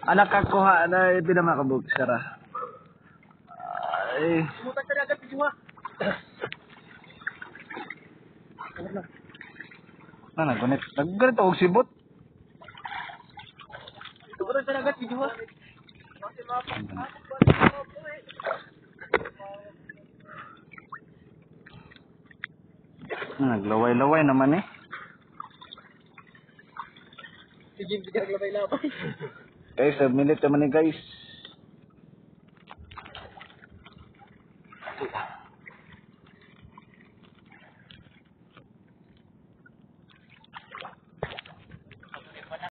Anak kakuha na pinamakabog sara. Ay. Sumutan ka na agad, video ha. Nagunit. Nagganit ako sibot. Sumutan ka na agad, video ha. Naglaway-laway naman eh. Si Jim, sige naglabay-labay. Guys, minute naman eh guys.